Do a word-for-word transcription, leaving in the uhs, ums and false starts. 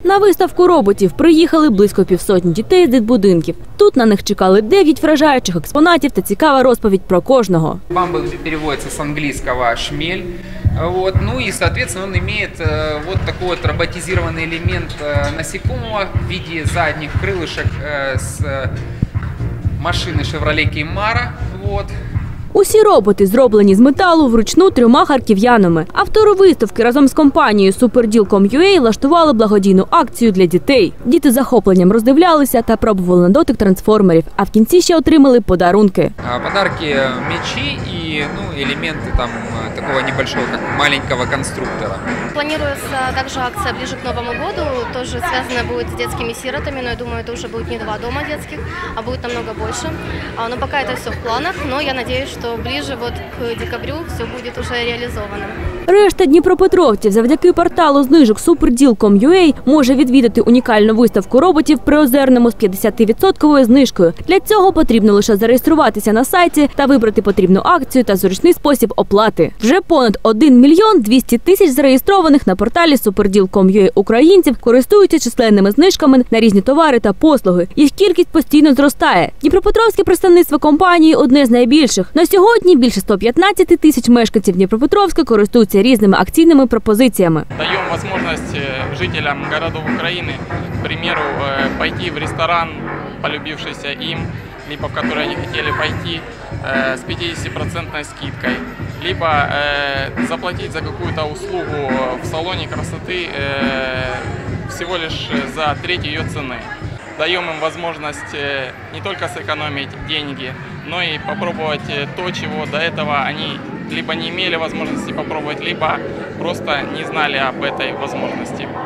На виставку роботів приїхали близько півсотні дітей з дитбудинків. Тут на них чекали дев'ять вражаючих експонатів та цікава розповідь про кожного. Бамбл переводится с английского «шмель». Вот. Ну и, соответственно, он имеет э, вот такой вот роботизированный элемент э, насекомого в виде задних крылышек э, с э, машины Chevrolet Camaro. Вот. Усі роботи зроблені з металу вручну трьома харків'янами. Автори виставки разом з компанією Суперділ крапка ком ю а влаштували благодійну акцію для дітей. Діти з захопленням роздивлялися та пробували на дотик трансформерів, а в кінці ще отримали подарунки. Подарки – мечи и ну, элементы там, такого небольшого, как маленького конструктора. Планируется также акция ближе к Новому году, тоже связанная будет с детскими сиротами, но я думаю, это уже будет не два дома детских, а будет намного больше. Но пока это все в планах, но я надеюсь, что ближе вот к декабрю все будет уже реализовано. Решта дніпропетровців завдяки порталу знижок Суперділ крапка ком ю а може відвідати унікальну виставку роботів при Озерному з п'ятдесятивідсотковою знижкою. Для цього потрібно лише зареєструватися на сайті та вибрати потрібну акцію та зручний спосіб оплати. Вже понад один мільйон двісті тисяч зареєстрованих на порталі Суперділ крапка ком ю а українців користуються численними знижками на різні товари та послуги. Їх кількість постійно зростає. Дніпропетровське представництво компанії – одне з найбільших. На сьогодні більше ста п'ятнадцяти тисяч мешканців Дніпропетровська користуються різними акційними пропозиціями. Даємо можливість жителям городов України, к примеру, пойти в ресторан, полюбившийся им, либо в который они хотели пойти, с пятидесятипроцентной скидкой, либо заплатить за какую-то услугу в салоне красоты всего лишь за треть ее цены. Даем им возможность не только сэкономить деньги, но и попробовать то, чего до этого они либо не имели возможности попробовать, либо просто не знали об этой возможности.